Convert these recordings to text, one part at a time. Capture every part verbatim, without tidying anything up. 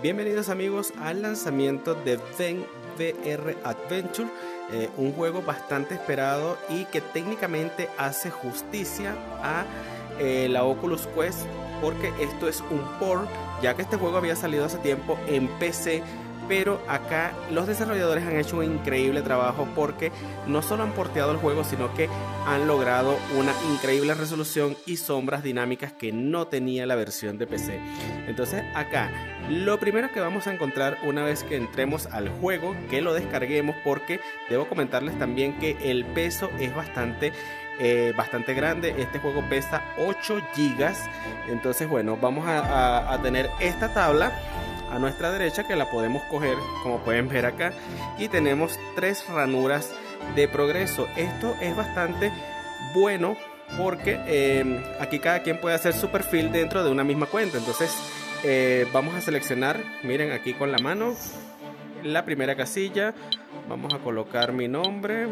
Bienvenidos amigos al lanzamiento de Ven V R Adventure, eh, un juego bastante esperado y que técnicamente hace justicia a eh, la Oculus Quest, porque esto es un port, ya que este juego había salido hace tiempo en P C, pero acá los desarrolladores han hecho un increíble trabajo porque no solo han porteado el juego, sino que han logrado una increíble resolución y sombras dinámicas que no tenía la versión de P C. Entonces acá lo primero que vamos a encontrar una vez que entremos al juego, que lo descarguemos, porque debo comentarles también que el peso es bastante eh, bastante grande. Este juego pesa ocho gigas. Entonces bueno, vamos a, a, a tener esta tabla a nuestra derecha, que la podemos coger como pueden ver acá, y tenemos tres ranuras de progreso. Esto es bastante bueno porque eh, aquí cada quien puede hacer su perfil dentro de una misma cuenta. Entonces eh, vamos a seleccionar, miren, aquí con la mano la primera casilla, vamos a colocar mi nombre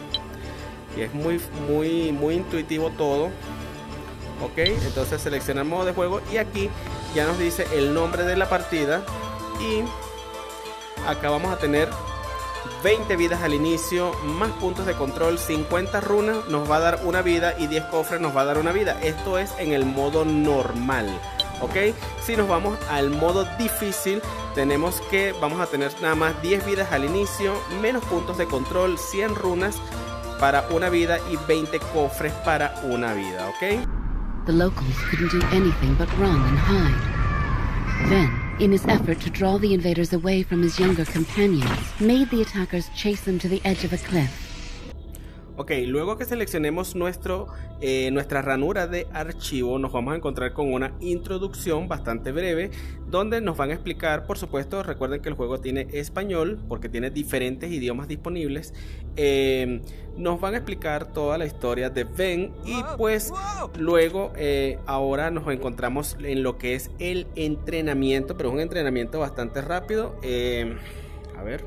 y es muy muy muy intuitivo todo. Ok, entonces seleccionamos modo de juego y aquí ya nos dice el nombre de la partida, y acá vamos a tener veinte vidas al inicio, más puntos de control, cincuenta runas nos va a dar una vida y diez cofres nos va a dar una vida. Esto es en el modo normal. Ok, si nos vamos al modo difícil, tenemos que vamos a tener nada más diez vidas al inicio, menos puntos de control, cien runas para una vida y veinte cofres para una vida. Ok, the locals couldn't do anything but run and hide. Then, in his effort to draw the invaders away from his younger companions, made the attackers chase them to the edge of a cliff. Ok, luego que seleccionemos nuestro, eh, nuestra ranura de archivo, nos vamos a encontrar con una introducción bastante breve, donde nos van a explicar, por supuesto, recuerden que el juego tiene español, porque tiene diferentes idiomas disponibles. eh, Nos van a explicar toda la historia de Ven, y pues luego eh, ahora nos encontramos en lo que es el entrenamiento, pero es un entrenamiento bastante rápido. eh, A ver...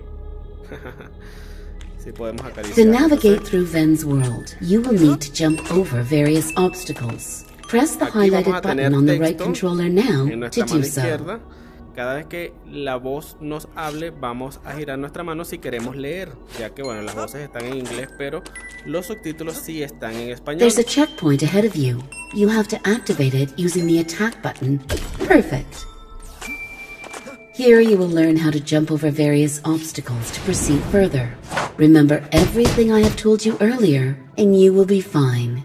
Si podemos acariciar. To navigate through Ven's world, you will need to jump over various obstacles. Press the highlighted button on the right controller now to do so. Cada vez que la voz nos hable, vamos a girar nuestra mano si queremos leer, ya que bueno, las voces están en inglés, pero los subtítulos sí están en español. There's a checkpoint ahead of you. You have to activate it using the attack button. Perfect. Here you will learn how to jump over various obstacles to proceed further. Remember everything I have told you earlier, and you will be fine.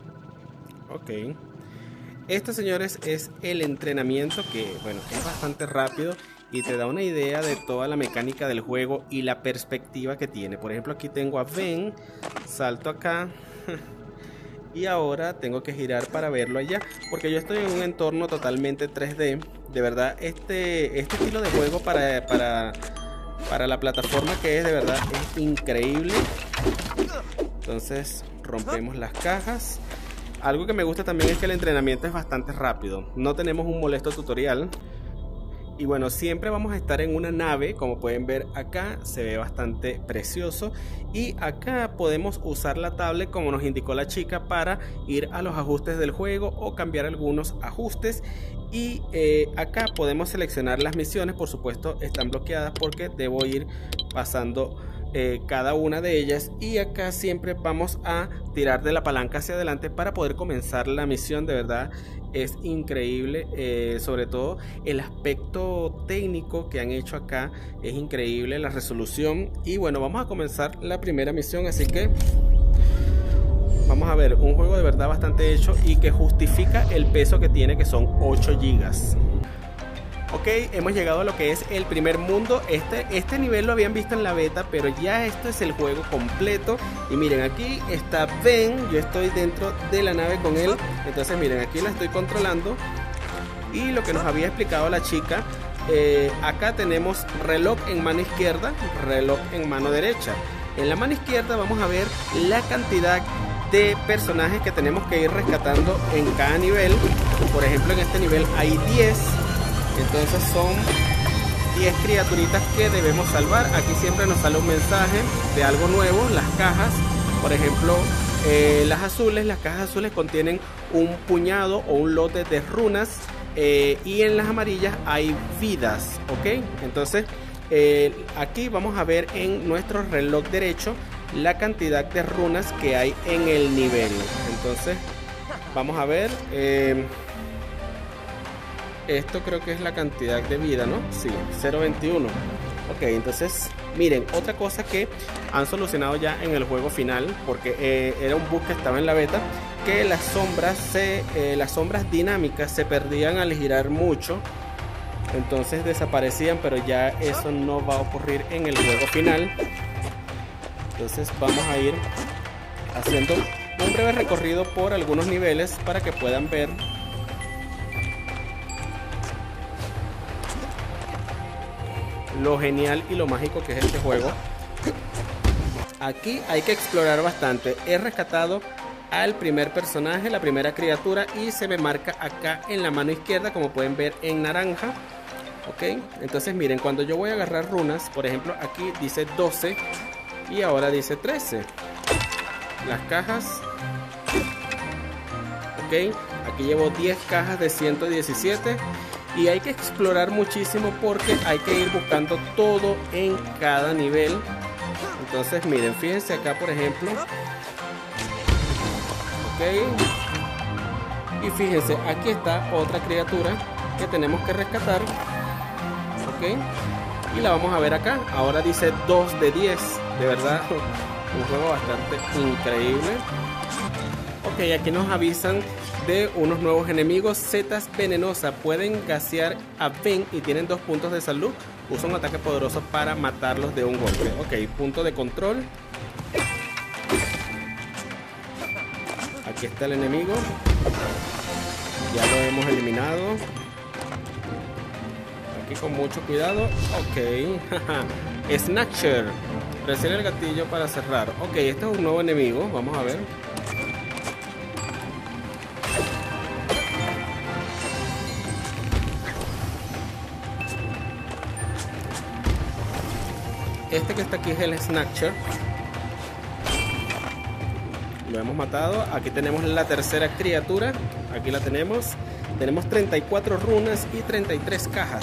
Ok. Esto, señores, es el entrenamiento, que bueno, es bastante rápido y te da una idea de toda la mecánica del juego y la perspectiva que tiene. Por ejemplo, aquí tengo a Ven, salto acá y ahora tengo que girar para verlo allá, porque yo estoy en un entorno totalmente tres D. De verdad, este, este estilo de juego para, para, para la plataforma que es, de verdad, es increíble. Entonces rompemos las cajas. Algo que me gusta también es que el entrenamiento es bastante rápido. No tenemos un molesto tutorial. Y bueno, siempre vamos a estar en una nave, como pueden ver acá, se ve bastante precioso. Y acá podemos usar la tablet, como nos indicó la chica, para ir a los ajustes del juego o cambiar algunos ajustes. Y eh, acá podemos seleccionar las misiones. Por supuesto están bloqueadas porque debo ir pasando eh, cada una de ellas. Y acá siempre vamos a tirar de la palanca hacia adelante para poder comenzar la misión. De verdad es increíble, eh, sobre todo el aspecto técnico que han hecho acá es increíble, la resolución. Y bueno, vamos a comenzar la primera misión, así que vamos a ver, un juego de verdad bastante hecho y que justifica el peso que tiene, que son ocho gigas. Ok, hemos llegado a lo que es el primer mundo. Este, este nivel lo habían visto en la beta, pero ya esto es el juego completo. Y miren, aquí está Ven, yo estoy dentro de la nave con él. Entonces miren, aquí la estoy controlando. Y lo que nos había explicado la chica, eh, acá tenemos reloj en mano izquierda, reloj en mano derecha. En la mano izquierda vamos a ver la cantidad de personajes que tenemos que ir rescatando en cada nivel. Por ejemplo, en este nivel hay diez. Entonces son diez criaturitas que debemos salvar. Aquí siempre nos sale un mensaje de algo nuevo. Las cajas, por ejemplo, eh, las azules, las cajas azules contienen un puñado o un lote de runas eh, y en las amarillas hay vidas, ¿ok? Entonces eh, aquí vamos a ver en nuestro reloj derecho la cantidad de runas que hay en el nivel. Entonces vamos a ver, eh, esto creo que es la cantidad de vida, ¿no? Sí, cero punto veintiuno. Ok, entonces miren, otra cosa que han solucionado ya en el juego final, porque eh, era un bug que estaba en la beta, que las sombras se, eh, las sombras dinámicas se perdían al girar mucho, entonces desaparecían, pero ya eso no va a ocurrir en el juego final. Entonces vamos a ir haciendo un breve recorrido por algunos niveles para que puedan ver lo genial y lo mágico que es este juego. Aquí hay que explorar bastante. He rescatado al primer personaje, la primera criatura, y se me marca acá en la mano izquierda, como pueden ver en naranja. Ok, entonces miren, cuando yo voy a agarrar runas, por ejemplo aquí dice doce y ahora dice trece. Las cajas, ok, aquí llevo diez cajas de ciento diecisiete. Y hay que explorar muchísimo porque hay que ir buscando todo en cada nivel. Entonces miren, fíjense acá por ejemplo. Ok. Y fíjense, aquí está otra criatura que tenemos que rescatar. Ok. Y la vamos a ver acá. Ahora dice dos de diez. De verdad, un juego bastante increíble. Ok, aquí nos avisan de unos nuevos enemigos. Setas venenosa, pueden gasear a Ven y tienen dos puntos de salud. Usa un ataque poderoso para matarlos de un golpe. Ok, punto de control. Aquí está el enemigo. Ya lo hemos eliminado. Aquí con mucho cuidado. Ok. Snatcher. Presiona el gatillo para cerrar. Ok, este es un nuevo enemigo. Vamos a ver. Este que está aquí es el Snatcher. Lo hemos matado. Aquí tenemos la tercera criatura. Aquí la tenemos. Tenemos treinta y cuatro runas y treinta y tres cajas.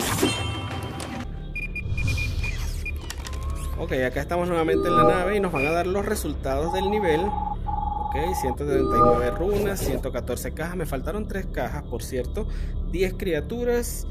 Ok, acá estamos nuevamente en la nave y nos van a dar los resultados del nivel. Ok, ciento setenta y nueve runas, ciento catorce cajas. Me faltaron tres cajas, por cierto. diez criaturas.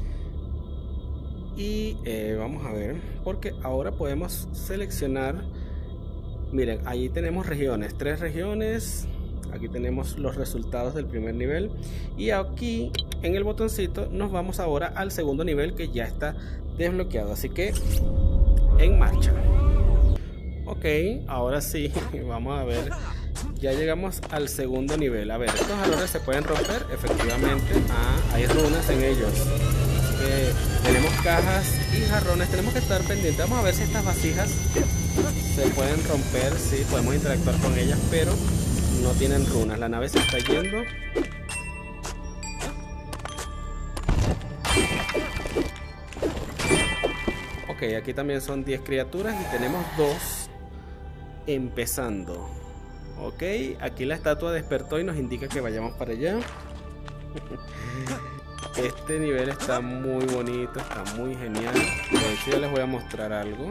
Y eh, vamos a ver, porque ahora podemos seleccionar. Miren, allí tenemos regiones, tres regiones. Aquí tenemos los resultados del primer nivel. Y aquí en el botoncito nos vamos ahora al segundo nivel, que ya está desbloqueado. Así que en marcha. Ok, ahora sí, vamos a ver. Ya llegamos al segundo nivel. A ver, estos jarrones se pueden romper, efectivamente. Ah, hay runas en ellos. Eh, tenemos cajas y jarrones. Tenemos que estar pendientes. Vamos a ver si estas vasijas se pueden romper. Sí, podemos interactuar con ellas, pero no tienen runas. La nave se está yendo. Ok, aquí también son diez criaturas y tenemos dos empezando. Ok, aquí la estatua despertó y nos indica que vayamos para allá. Este nivel está muy bonito, está muy genial. De hecho, ya les voy a mostrar algo.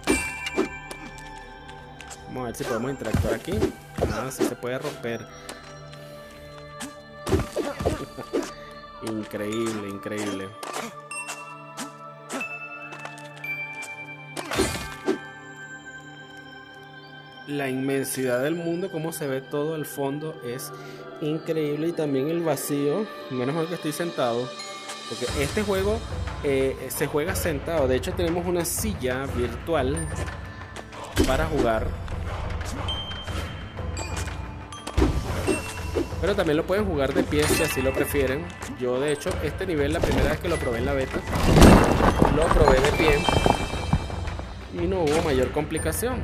Vamos a ver si podemos interactuar aquí. Ah, sí se puede romper. Increíble, increíble. La inmensidad del mundo, cómo se ve todo el fondo, es increíble. Y también el vacío. Menos mal que estoy sentado, porque este juego eh, se juega sentado. De hecho, tenemos una silla virtual para jugar, pero también lo pueden jugar de pie si así lo prefieren. Yo de hecho este nivel, la primera vez que lo probé en la beta, lo probé de pie y no hubo mayor complicación.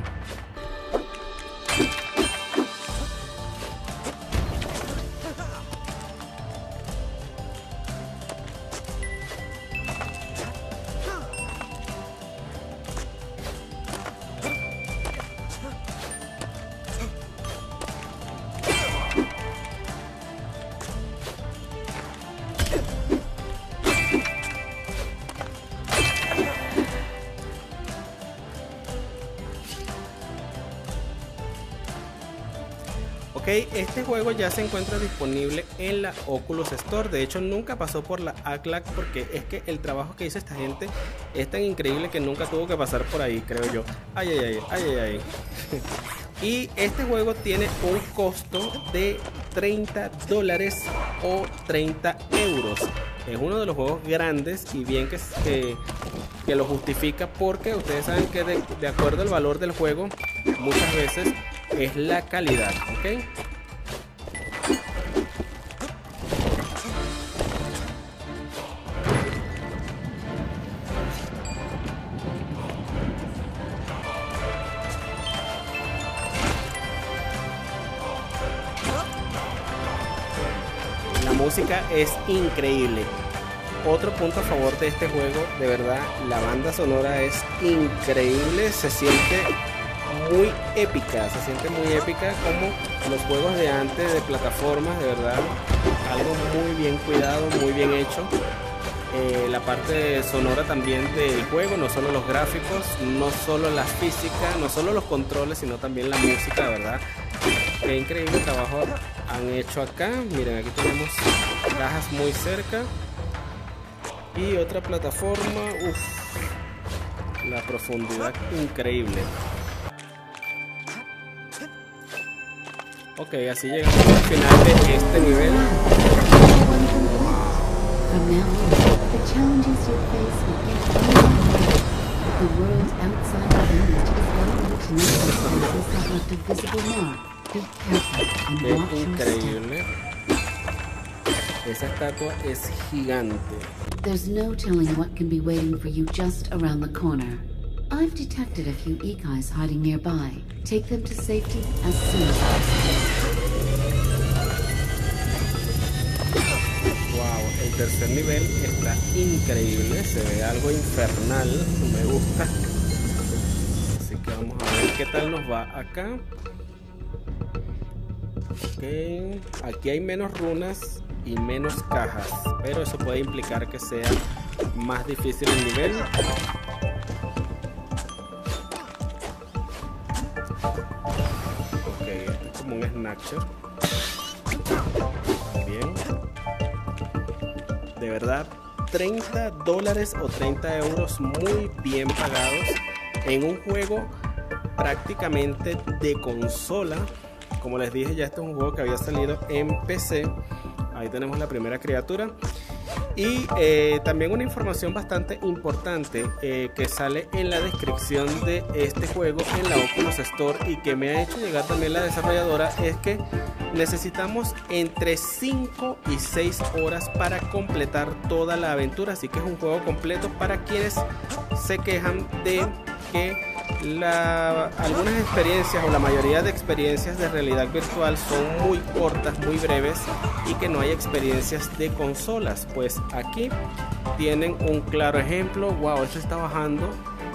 Ok, este juego ya se encuentra disponible en la Oculus Store. De hecho, nunca pasó por la A C L A C porque es que el trabajo que hizo esta gente es tan increíble que nunca tuvo que pasar por ahí, creo yo. Ay, ay, ay, ay, ay, ay. Y este juego tiene un costo de treinta dólares o treinta euros. Es uno de los juegos grandes y bien que, que, que lo justifica, porque ustedes saben que de, de acuerdo al valor del juego muchas veces es la calidad, ¿ok? La música es increíble. Otro punto a favor de este juego, de verdad, la banda sonora es increíble, se siente muy épica, se siente muy épica como los juegos de antes de plataformas, de verdad, algo muy bien cuidado, muy bien hecho. Eh, la parte sonora también del juego, no solo los gráficos, no solo la física, no solo los controles, sino también la música, de verdad. Qué increíble trabajo han hecho acá. Miren, aquí tenemos cajas muy cerca y otra plataforma. Uf, la profundidad increíble. Ok, así llegamos al final de este nivel. From now on, the challenges you face will get harder. The world outside the village is going to notice this left a visible mark. Be careful and Qué watch your step. increíble. Esa estatua es gigante. There's no telling what can be waiting for you just around the corner. I've detected a few Ikais hiding nearby. Take them to safety as soon as possible. Wow, el tercer nivel está increíble, se ve algo infernal, me gusta. Así que vamos a ver qué tal nos va acá. Okay. Aquí hay menos runas y menos cajas, pero eso puede implicar que sea más difícil el nivel. Ok, esto es como un snatcher. También. De verdad, treinta dólares o treinta euros muy bien pagados en un juego prácticamente de consola. Como les dije, ya este es un juego que había salido en P C. Ahí tenemos la primera criatura. Y eh, también una información bastante importante eh, que sale en la descripción de este juego en la Oculus Store y que me ha hecho llegar también la desarrolladora, es que necesitamos entre cinco y seis horas para completar toda la aventura. Así que es un juego completo para quienes se quejan de que La, algunas experiencias o la mayoría de experiencias de realidad virtual son muy cortas, muy breves y que no hay experiencias de consolas. Pues aquí tienen un claro ejemplo. Wow, esto está bajando.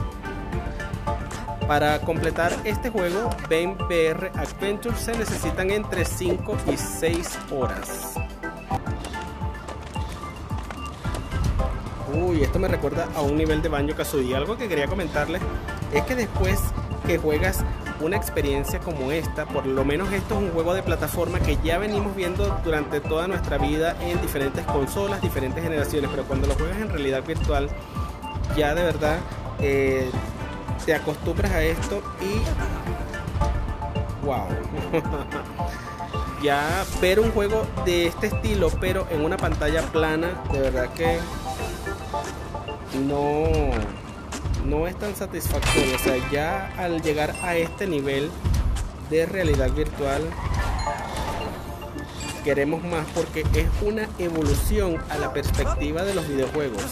Para completar este juego, Veng V R Adventure, se necesitan entre cinco y seis horas. Uy, esto me recuerda a un nivel de Banjo-Kazooie. Algo que quería comentarles es que después que juegas una experiencia como esta, por lo menos esto es un juego de plataforma que ya venimos viendo durante toda nuestra vida en diferentes consolas, diferentes generaciones, pero cuando lo juegas en realidad virtual, ya de verdad eh, te acostumbras a esto y wow. Ya ver un juego de este estilo pero en una pantalla plana, de verdad que no, no es tan satisfactorio. O sea, ya al llegar a este nivel de realidad virtual queremos más, porque es una evolución a la perspectiva de los videojuegos.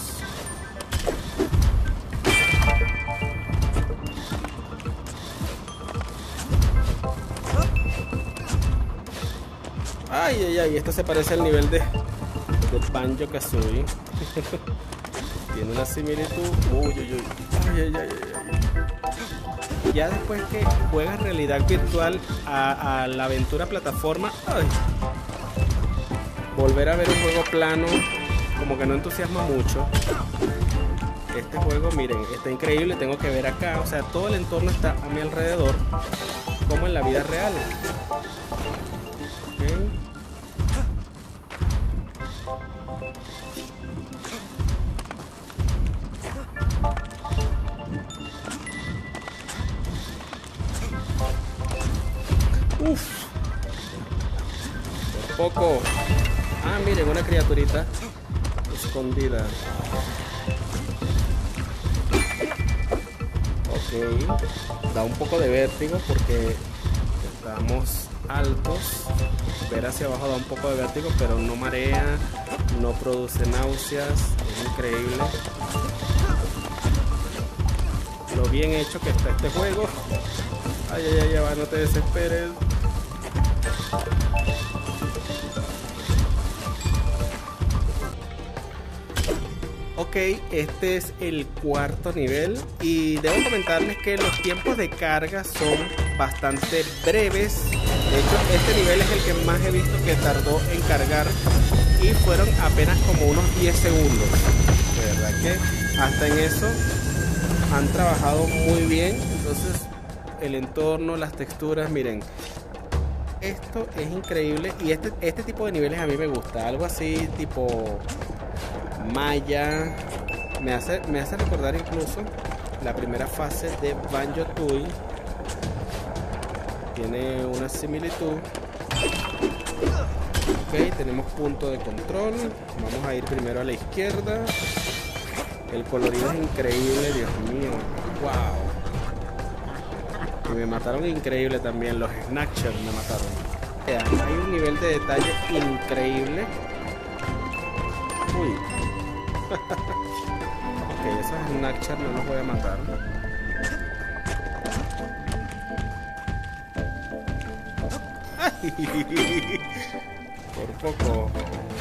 Ay, ay, ay, esto se parece al nivel de, de Banjo-Kazooie. Tiene una similitud. Uy, uy, uy. Ay, ay, ay, ay. Ya después que juegas realidad virtual a, a la aventura plataforma, ay, volver a ver un juego plano como que no entusiasma mucho. Este juego, miren, está increíble. Tengo que ver acá, o sea, todo el entorno está a mi alrededor como en la vida real. Uf. Por poco. Ah, miren, una criaturita escondida. Ok. Da un poco de vértigo porque estamos altos. Ver hacia abajo da un poco de vértigo, pero no marea, no produce náuseas. Es increíble lo bien hecho que está este juego. Ay, ay, ay, ya va, no te desesperes. Ok, este es el cuarto nivel y debo comentarles que los tiempos de carga son bastante breves. De hecho, este nivel es el que más he visto que tardó en cargar y fueron apenas como unos diez segundos. De verdad que hasta en eso han trabajado muy bien. Entonces el entorno, las texturas, miren, esto es increíble. Y este, este tipo de niveles a mí me gusta. Algo así tipo Maya. Me hace, me hace recordar incluso la primera fase de Banjo-Tooie. Tiene una similitud. Ok, tenemos punto de control. Vamos a ir primero a la izquierda. El colorido es increíble, Dios mío. Wow. Y me mataron increíble también. Los Snatchers me mataron. Vean, hay un nivel de detalle increíble. Uy. Ok, esos Snatchers no los voy a matar. ¡Ay! Por poco.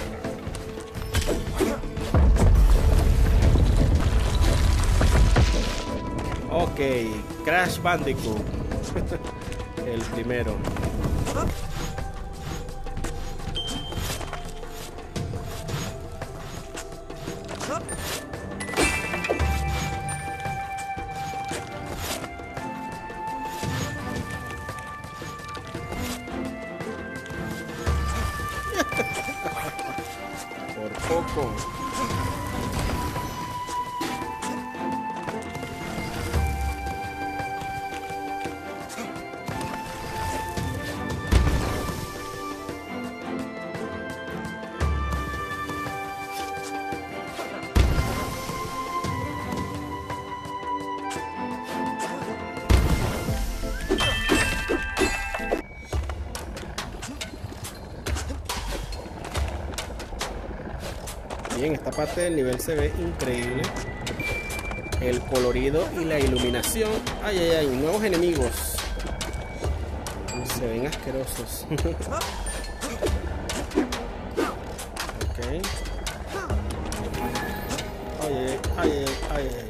Ok, Crash Bandicoot. El primero. Por poco. Bien, esta parte del nivel se ve increíble. El colorido y la iluminación. Ay, ay, ay, nuevos enemigos. Se ven asquerosos. Ok. Ay, ay, ay, ay, ay.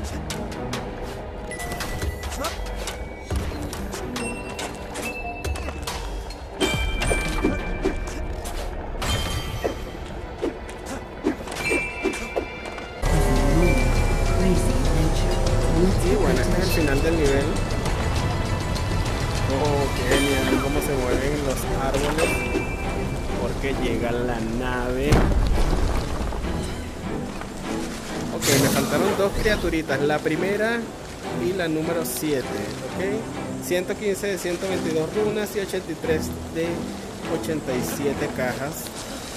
Y bueno, este es el final del nivel. Oh, qué genial cómo se mueven los árboles. Porque llega la nave. Ok, me faltaron dos criaturitas. La primera y la número siete. Ok, ciento quince de ciento veintidós runas y ochenta y tres de ochenta y siete cajas.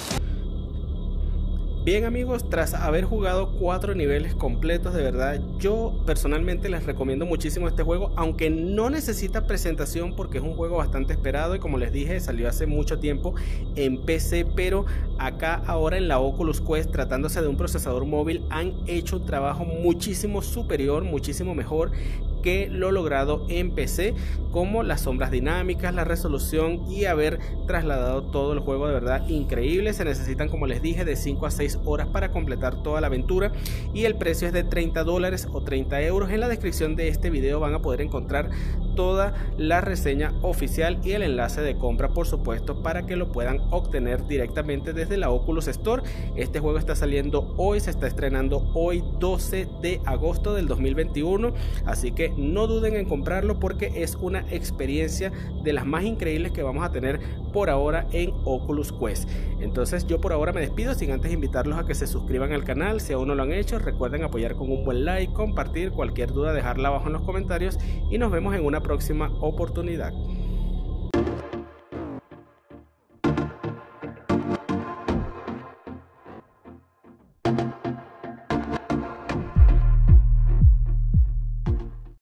Bien amigos, tras haber jugado cuatro niveles completos, de verdad yo personalmente les recomiendo muchísimo este juego, aunque no necesita presentación porque es un juego bastante esperado y como les dije salió hace mucho tiempo en P C, pero acá ahora en la Oculus Quest, tratándose de un procesador móvil, han hecho un trabajo muchísimo superior, muchísimo mejor que lo logrado en P C, como las sombras dinámicas, la resolución y haber trasladado todo el juego. De verdad increíble. Se necesitan, como les dije, de cinco a seis horas para completar toda la aventura y el precio es de treinta dólares o treinta euros. En la descripción de este video van a poder encontrar toda la reseña oficial y el enlace de compra, por supuesto, para que lo puedan obtener directamente desde la Oculus Store. Este juego está saliendo hoy, se está estrenando hoy doce de agosto del dos mil veintiuno, así que no duden en comprarlo porque es una experiencia de las más increíbles que vamos a tener por ahora en Oculus Quest. Entonces yo por ahora me despido sin antes invitarlos a que se suscriban al canal si aún no lo han hecho. Recuerden apoyar con un buen like, compartir, cualquier duda dejarla abajo en los comentarios y nos vemos en una próxima oportunidad.